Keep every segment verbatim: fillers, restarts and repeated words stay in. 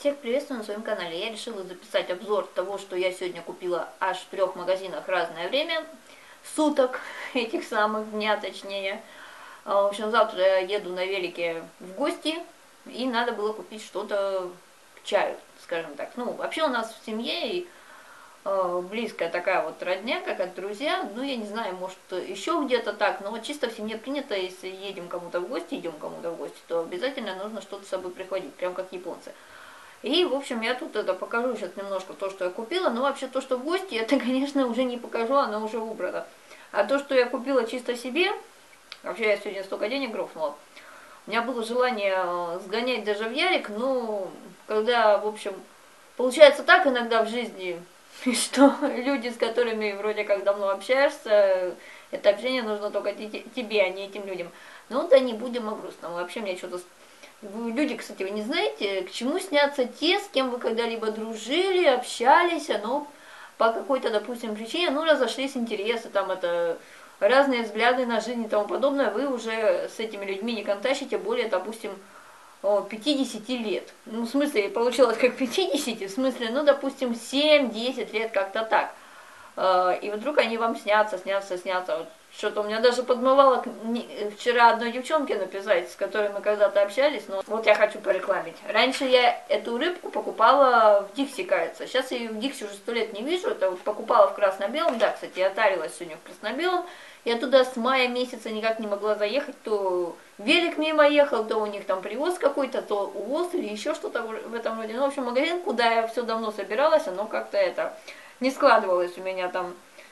Всех приветствую на своем канале. Я решила записать обзор того, что я сегодня купила аж в трех магазинах разное время, суток этих самых дня точнее. В общем, завтра я еду на велике в гости, и надо было купить что-то к чаю, скажем так. Ну, вообще у нас в семье и э, близкая такая вот родня, как от друзья. Ну, я не знаю, может еще где-то так, но вот чисто в семье принято, если едем кому-то в гости, идем кому-то в гости, то обязательно нужно что-то с собой прихватить, прям как японцы. И, в общем, я тут это покажу сейчас немножко то, что я купила. Но вообще то, что в гости, это, конечно, уже не покажу, оно уже убрано. А то, что я купила чисто себе, вообще я сегодня столько денег грохнула. У меня было желание сгонять даже в Ярик, но когда, в общем, получается так иногда в жизни, что люди, с которыми вроде как давно общаешься, это общение нужно только тебе, а не этим людям. Ну да не будем о грустном. Вообще мне что-то... Люди, кстати, вы не знаете, к чему снятся те, с кем вы когда-либо дружили, общались, но по какой-то, допустим, причине, ну, разошлись интересы, там, это разные взгляды на жизнь и тому подобное, вы уже с этими людьми не контактируете более, допустим, пятидесяти лет. Ну, в смысле, получилось как пятидесяти, в смысле, ну, допустим, семь-десять лет, как-то так. И вдруг они вам снятся, снятся, снятся. Вот что-то у меня даже подмывало вчера одной девчонке написать, с которой мы когда-то общались, но вот я хочу порекламить. Раньше я эту рыбку покупала в Дикси, кажется. Сейчас я ее в Дикси уже сто лет не вижу. Это вот покупала в красно-белом. Да, кстати, я тарилась сегодня в красно-белом. Я туда с мая месяца никак не могла заехать. То велик мимо ехал, то у них там привоз какой-то, то увоз или еще что-то в этом роде. Ну, в общем, магазин, куда я все давно собиралась, оно как-то это не складывалось у меня там.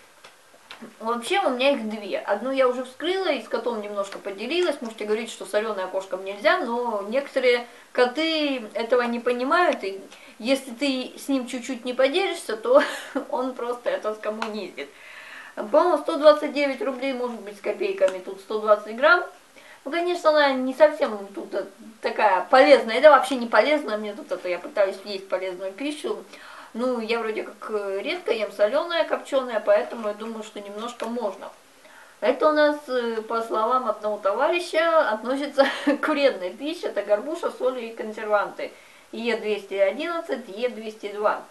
Вообще у меня их две. Одну я уже вскрыла и с котом немножко поделилась. Можете говорить, что соленая кошкам нельзя, но некоторые коты этого не понимают. И если ты с ним чуть-чуть не поделишься, то он просто это скоммуниздит. По-моему, сто двадцать девять рублей, может быть, с копейками. Тут сто двадцать грамм. Ну, конечно, она не совсем тут такая полезная. Это вообще не полезно. Мне тут это, я пытаюсь есть полезную пищу. Ну, я вроде как редко ем соленое, копченое, поэтому я думаю, что немножко можно. Это у нас, по словам одного товарища, относится к вредной пище. Это горбуша, соль и консерванты. Е двести одиннадцать, Е двести два.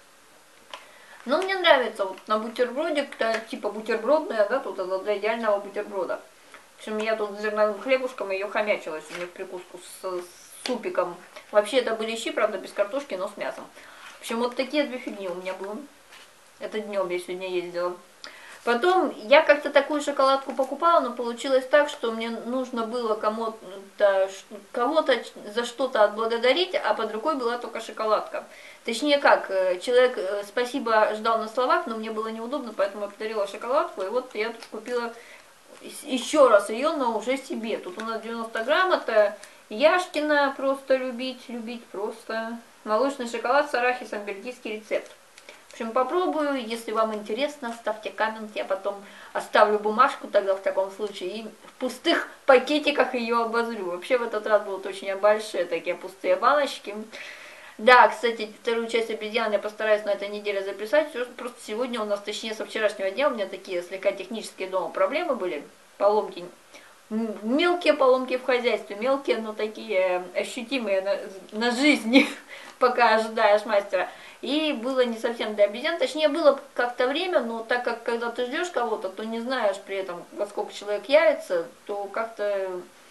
Но мне нравится вот на бутерброде, типа бутербродная, да, тут это для идеального бутерброда. В общем, я тут с зерновым хлебушком ее хомячила сегодня в прикуску с, с супиком. Вообще это были щи, правда, без картошки, но с мясом. В общем, вот такие две фигни у меня было. Это днем я сегодня ездила. Потом я как-то такую шоколадку покупала, но получилось так, что мне нужно было кому-то кого-то за что-то отблагодарить, а под рукой была только шоколадка. Точнее как, человек спасибо ждал на словах, но мне было неудобно, поэтому я подарила шоколадку. И вот я тут купила еще раз ее, но уже себе. Тут у нас девяносто грамм, это Яшкина, просто любить, любить просто. Молочный шоколад с арахисом, бельгийский рецепт. В общем, попробую, если вам интересно, ставьте коммент, я потом оставлю бумажку тогда в таком случае и в пустых пакетиках ее обозрю. Вообще в этот раз будут очень большие такие пустые баночки. Да, кстати, вторую часть обезьян я постараюсь на этой неделе записать, просто сегодня у нас, точнее со вчерашнего дня, у меня такие слегка технические дома проблемы были, поломки. Мелкие поломки в хозяйстве, мелкие, но такие ощутимые на, на жизни, пока ожидаешь мастера. И было не совсем для обезьян, точнее было как-то время, но так как когда ты ждешь кого-то, то не знаешь при этом, во сколько человек явится, то как-то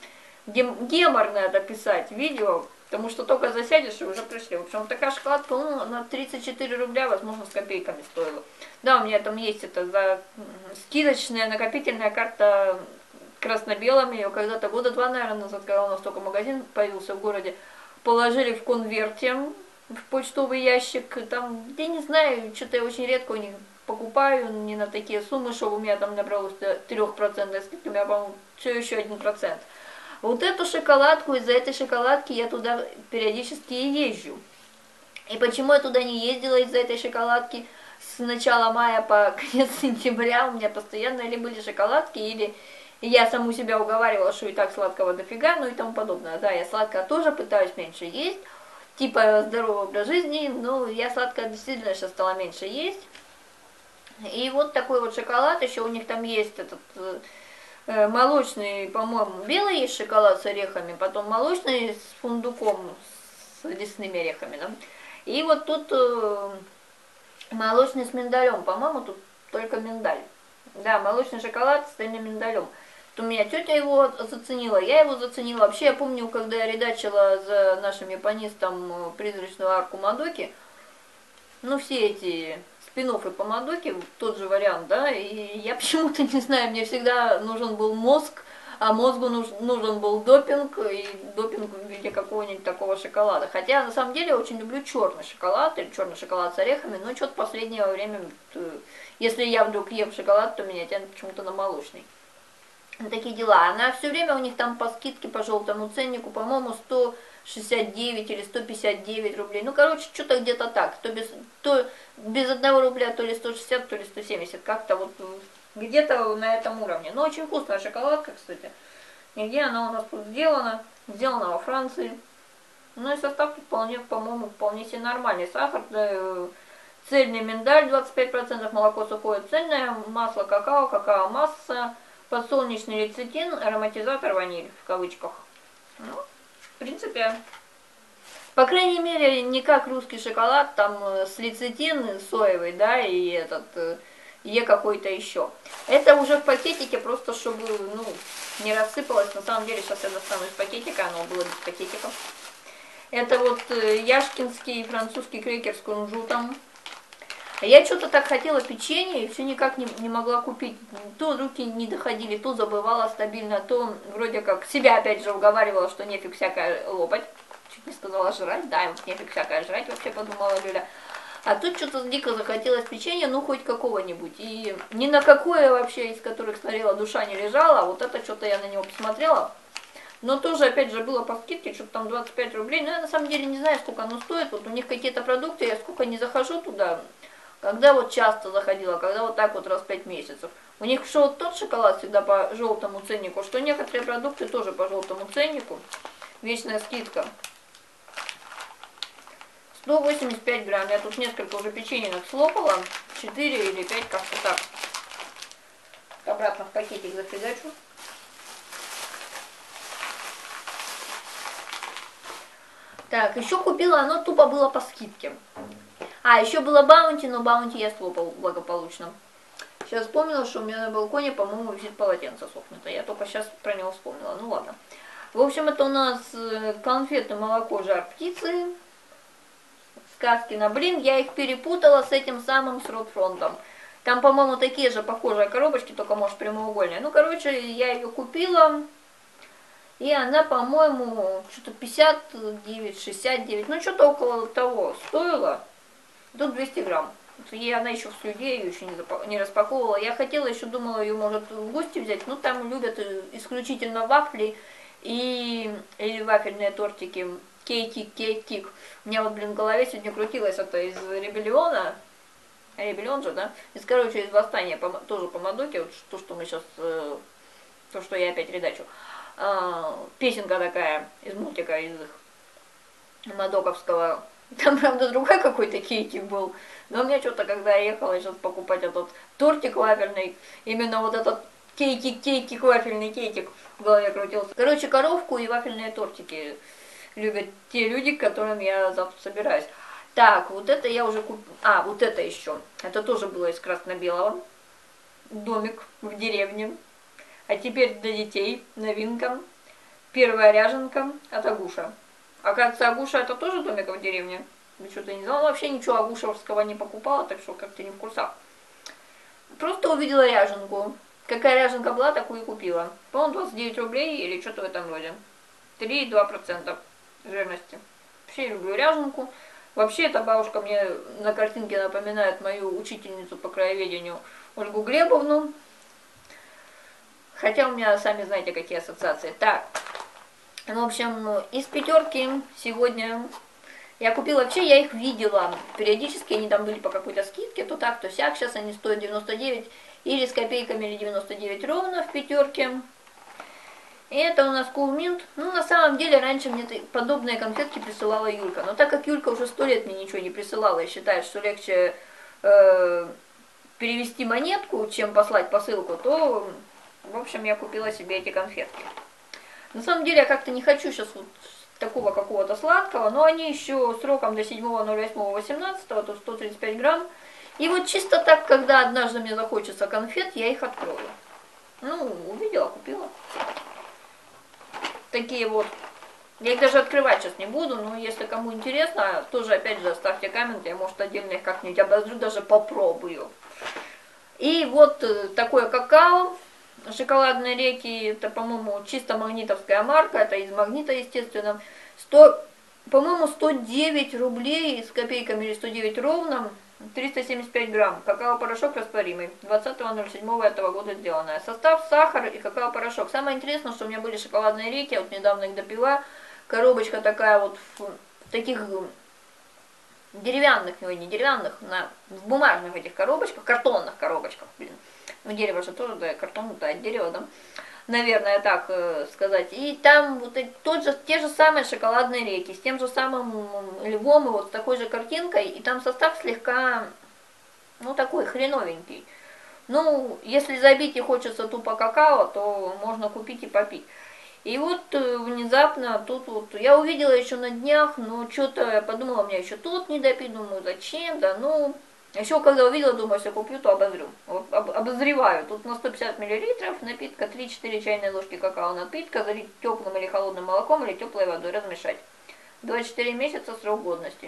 гем геморно это писать видео, потому что только засядешь и уже пришли. В общем, такая шоколадка, ну, на тридцать четыре рубля, возможно, с копейками стоила. Да, у меня там есть это за скидочная накопительная карта красно-белым, ее когда-то года два, наверное, назад, когда у нас только магазин появился в городе, положили в конверте, в почтовый ящик, там, я не знаю, что-то я очень редко у них покупаю, не на такие суммы, чтобы у меня там набралось трёх процентов скидки, у меня, по-моему, все еще один процент. Вот эту шоколадку, из-за этой шоколадки я туда периодически и езжу. И почему я туда не ездила из-за этой шоколадки? С начала мая по конец сентября у меня постоянно или были шоколадки, или я саму себя уговаривала, что и так сладкого дофига, ну и тому подобное. Да, я сладкое тоже пытаюсь меньше есть, типа здоровый образ жизни, но я сладкое действительно сейчас стала меньше есть. И вот такой вот шоколад, еще у них там есть этот э, молочный, по-моему, белый есть шоколад с орехами, потом молочный с фундуком, с лесными орехами, да. И вот тут э, молочный с миндалем, по-моему, тут только миндаль. Да, молочный шоколад с цельным миндалем. У меня тетя его заценила, я его заценила. Вообще, я помню, когда я редачила за нашим японистом «Призрачную арку Мадоки», ну, все эти спин-оффы по Мадоке, тот же вариант, да, и я почему-то, не знаю, мне всегда нужен был мозг, а мозгу нужен был допинг, и допинг в виде какого-нибудь такого шоколада. Хотя, на самом деле, я очень люблю черный шоколад, или черный шоколад с орехами, но что-то в последнее время, если я вдруг ем шоколад, то меня тянет почему-то на молочный. Такие дела. Она все время у них там по скидке, по желтому ценнику, по-моему, сто шестьдесят девять или сто пятьдесят девять рублей. Ну, короче, что-то где-то так. То без, то без одного рубля, то ли сто шестьдесят, то ли сто семьдесят. Как-то вот где-то на этом уровне. Но очень вкусная шоколадка, кстати. И где она у нас тут сделана? Сделана во Франции. Ну и состав тут вполне, по-моему, вполне себе нормальный. Сахар, да, цельный миндаль двадцать пять процентов, молоко сухое цельное, масло какао, какао-масса, подсолнечный лецитин, ароматизатор ваниль, в кавычках. Ну, в принципе, по крайней мере, не как русский шоколад, там с лецитин соевый, да, и этот, е какой-то еще. Это уже в пакетике, просто чтобы, ну, не рассыпалось. На самом деле, сейчас я достану из пакетика, оно было без пакетика. Это вот яшкинский французский крекер с кунжутом. Я что-то так хотела печенье и все никак не, не могла купить. То руки не доходили, то забывала стабильно, то вроде как себя опять же уговаривала, что нефиг всякое лопать. Чуть не сказала жрать, да, вот нефиг всякое жрать, вообще подумала Люля. А тут что-то дико захотелось печенье, ну хоть какого-нибудь. И ни на какое вообще, из которых смотрела, душа не лежала. Вот это что-то я на него посмотрела. Но тоже, опять же, было по скидке, что-то там двадцать пять рублей. Но я на самом деле не знаю, сколько оно стоит. Вот у них какие-то продукты, я сколько не захожу туда. Когда вот часто заходила, когда вот так вот раз в пять месяцев. У них что вот тот шоколад всегда по желтому ценнику, что некоторые продукты тоже по желтому ценнику. Вечная скидка. сто восемьдесят пять грамм. Я тут несколько уже печенек слопала. четыре или пять, как-то так. Обратно в пакетик зафигачу. Так, еще купила, оно тупо было по скидке. А, еще было баунти, но баунти я слопал благополучно. Сейчас вспомнила, что у меня на балконе, по-моему, висит полотенце сохнуто. Я только сейчас про него вспомнила. Ну ладно. В общем, это у нас конфеты, молоко, жар птицы. Сказки на блин. Я их перепутала с этим самым с Ротфронтом. Там, по-моему, такие же похожие коробочки, только, может, прямоугольные. Ну, короче, я ее купила. И она, по-моему, что-то пятьдесят девять, шестьдесят девять. Ну, что-то около того стоила. Тут двести грамм. И она еще в слюде, ее еще не, не распаковывала. Я хотела еще, думала, ее может в гости взять. Ну, там любят исключительно вафли и или вафельные тортики. Кейтик, кейтик. У меня вот, блин, в голове сегодня крутилось это из Ребелиона. Ребелион же, да? Из, короче, из Восстания, тоже по Мадоке. Вот то, что мы сейчас, то, что я опять редачу. Песенка такая из мультика, из их мадоковского. Там, правда, другой какой-то кейтик был. Но у меня что-то, когда я ехала сейчас покупать этот тортик вафельный, именно вот этот кейтик, кейтик, вафельный кейтик в голове крутился. Короче, коровку и вафельные тортики любят те люди, к которым я завтра собираюсь. Так, вот это я уже купила. А, вот это еще. Это тоже было из красно-белого. Домик в деревне. А теперь для детей новинка. Первая ряженка от Агуша. Оказывается, Агуша это тоже домик в деревне. Я что-то не знала. Вообще ничего агушевского не покупала, так что как-то не в курсах. Просто увидела ряженку. Какая ряженка была, такую и купила. По-моему, двадцать девять рублей или что-то в этом роде. три и два десятых процента жирности. Вообще люблю ряженку. Вообще эта бабушка мне на картинке напоминает мою учительницу по краеведению Ольгу Глебовну. Хотя у меня, сами знаете, какие ассоциации. Так. В общем, из пятерки сегодня я купила, вообще я их видела, периодически они там были по какой-то скидке, то так, то сяк, сейчас они стоят девяносто девять или с копейками, или девяносто девять ровно в пятерке. И это у нас Cool Mint. Ну, на самом деле, раньше мне подобные конфетки присылала Юлька, но так как Юлька уже сто лет мне ничего не присылала и считает, что легче э, перевести монетку, чем послать посылку, то, в общем, я купила себе эти конфетки. На самом деле, я как-то не хочу сейчас вот такого какого-то сладкого, но они еще сроком до седьмого ноль восьмого восемнадцатого, то сто тридцать пять грамм. И вот чисто так, когда однажды мне захочется конфет, я их открою. Ну, увидела, купила. Такие вот. Я их даже открывать сейчас не буду, но если кому интересно, тоже опять же оставьте комменты, я может отдельно их как-нибудь обозрю, даже попробую. И вот такое какао. Шоколадные реки, это, по-моему, чисто магнитовская марка, это из магнита, естественно. сто, по-моему, сто девять рублей с копейками или сто девять ровно, триста семьдесят пять грамм. Какао-порошок растворимый, двадцатого ноль седьмого этого года сделанное. Состав: сахар и какао-порошок. Самое интересное, что у меня были шоколадные реки, я вот недавно их допила. Коробочка такая вот в таких деревянных, ну не деревянных, на, в бумажных этих коробочках, картонных коробочках, блин. Ну, дерево же тоже, да, картон, да, дерево, да, наверное, так э, сказать. И там вот тот же, те же самые шоколадные реки, с тем же самым львом, и вот с такой же картинкой, и там состав слегка, ну, такой хреновенький. Ну, если забить и хочется тупо какао, то можно купить и попить. И вот э, внезапно тут вот, я увидела еще на днях, но что-то я подумала, у меня еще тут не допить, думаю, зачем, да, ну... Еще когда увидела, думаю, если куплю, то обозрю. Вот, об, обозреваю. Тут на сто пятьдесят миллилитров напитка, три-четыре чайные ложки какао напитка, залить теплым или холодным молоком или теплой водой, размешать. двадцать четыре месяца срок годности.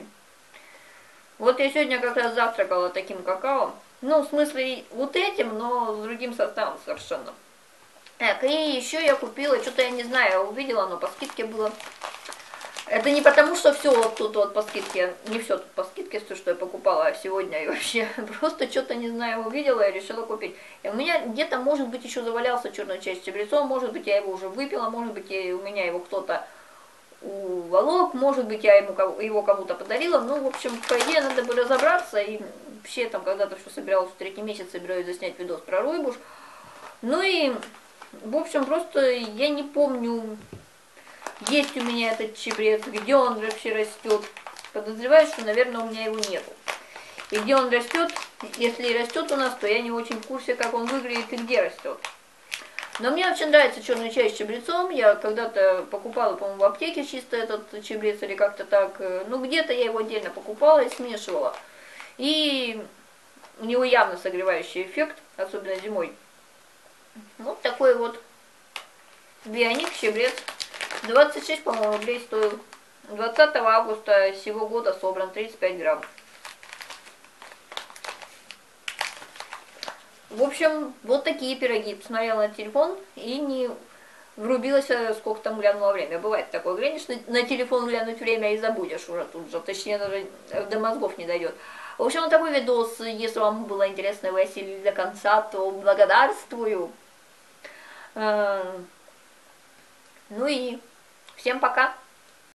Вот я сегодня как раз завтракала таким какао. Ну, в смысле, вот этим, но с другим составом совершенно. Так, и еще я купила, что-то я не знаю, я увидела, но по скидке было. Это не потому, что все вот тут вот по скидке, не все тут по скидке, все, что я покупала сегодня и вообще, просто что-то, не знаю, увидела и решила купить. И у меня где-то, может быть, еще завалялся черный чай с чабрецом, может быть, я его уже выпила, может быть, я, у меня его кто-то уволок, может быть, я ему, его кому-то подарила. Ну, в общем, по идее, надо бы разобраться, и вообще там когда-то все собиралась, в третий месяц собираюсь заснять видос про ройбуш. Ну и, в общем, просто я не помню... Есть у меня этот чабрец, где он вообще растет. Подозреваю, что, наверное, у меня его нету. И где он растет, если и растет у нас, то я не очень в курсе, как он выглядит и где растет. Но мне очень нравится черный чай с чабрецом. Я когда-то покупала, по-моему, в аптеке чисто этот чабрец или как-то так. Ну, где-то я его отдельно покупала и смешивала. И у него явно согревающий эффект, особенно зимой. Вот такой вот бионик, чабрец. двадцать шесть, по-моему, рублей стоил. двадцатого августа сего года собран, тридцать пять грамм. В общем, вот такие пироги. Посмотрела на телефон и не врубилась, сколько там глянула время. Бывает такое, глянешь на, на телефон глянуть время и забудешь уже тут же. Точнее, даже до мозгов не дойдет. В общем, вот такой видос. Если вам было интересно, вы осилили до конца, то благодарствую. Ну и всем пока!